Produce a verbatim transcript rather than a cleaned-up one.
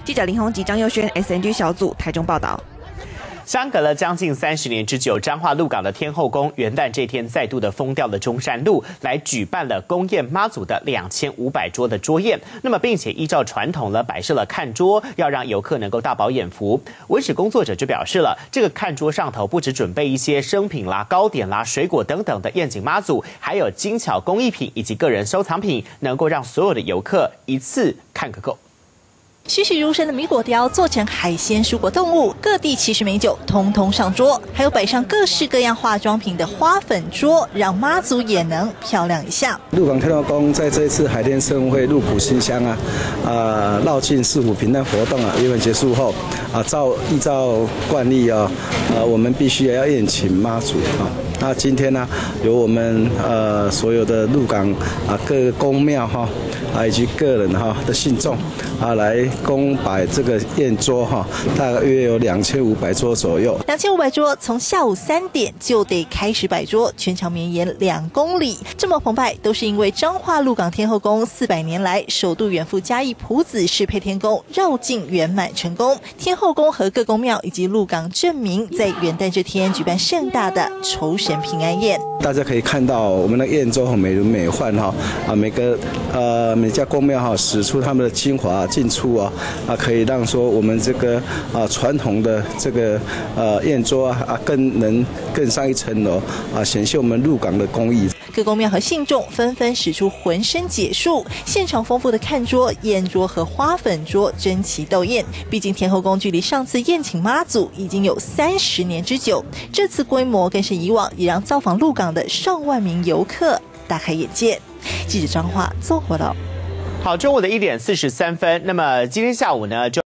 记者林宏吉、张佑轩 ，S N G 小组台中报道。 相隔了将近三十年之久，彰化鹿港的天后宫元旦这天再度的封掉了中山路，来举办了宫宴妈祖的两千五百桌的桌宴。那么，并且依照传统了摆设了看桌，要让游客能够大饱眼福。文史工作者就表示了，这个看桌上头不只准备一些生品啦、糕点啦、水果等等的宴请妈祖，还有精巧工艺品以及个人收藏品，能够让所有的游客一次看个够。 栩栩如生的米果雕做成海鲜、蔬果、动物，各地奇石美酒通通上桌，还有摆上各式各样化妆品的花粉桌，让妈祖也能漂亮一下。 鹿港天后宫在这一次海天盛会入浦新乡啊，啊绕境四府平安活动啊，圆满结束后啊，照依照惯例啊，呃我们必须要宴请妈祖啊。 那今天呢，由我们呃所有的鹿港啊各个宫庙哈啊以及个人哈的信众啊来公摆这个宴桌哈，大约有两千五百桌左右。 两千五百桌从下午三点就得开始摆桌，全长绵延两公里，这么澎湃都是因为彰化鹿港天后宫四百年来首度远赴嘉义埔子市配天宫绕境圆满成功。天后宫和各宫庙以及鹿港镇民在元旦这天举办盛大的酬神 平安宴， 大家可以看到我们的宴桌很美轮美奂哈啊，每个呃每家宫庙哈使出他们的精华进出啊啊，可以让说我们这个啊传统的这个呃宴桌啊啊更能更上一层楼啊，显现我们鹿港的工艺。 各宫庙和信众纷纷使出浑身解数，现场丰富的看桌、宴桌和花粉桌争奇斗艳。毕竟天后宫距离上次宴请妈祖已经有三十年之久，这次规模更是以往，也让造访鹿港的上万名游客大开眼界。记者张化综合报道。 好，中午的一点四十三分，那么今天下午呢就。